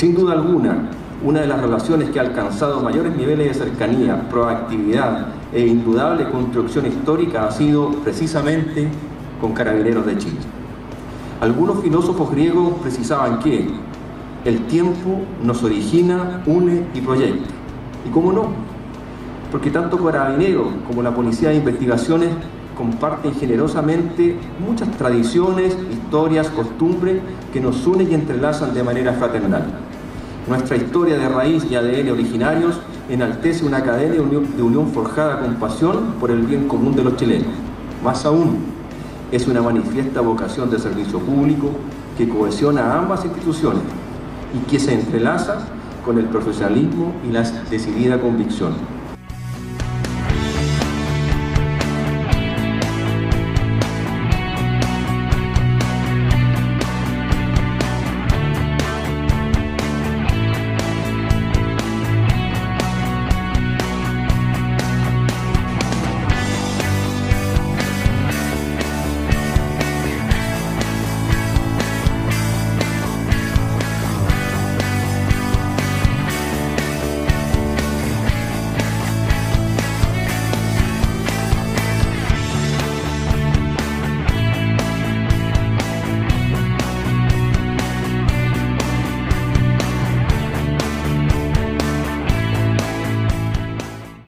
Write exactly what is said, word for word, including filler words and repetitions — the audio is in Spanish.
Sin duda alguna, una de las relaciones que ha alcanzado mayores niveles de cercanía, proactividad e indudable construcción histórica ha sido precisamente con Carabineros de Chile. Algunos filósofos griegos precisaban que el tiempo nos origina, une y proyecta. ¿Y cómo no? Porque tanto Carabineros como la Policía de Investigaciones comparten generosamente muchas tradiciones, historias, costumbres que nos unen y entrelazan de manera fraternal. Nuestra historia de raíz y A D N originarios enaltece una cadena de unión, de unión forjada con pasión por el bien común de los chilenos. Más aún, es una manifiesta vocación de servicio público que cohesiona a ambas instituciones y que se entrelaza con el profesionalismo y la decidida convicción.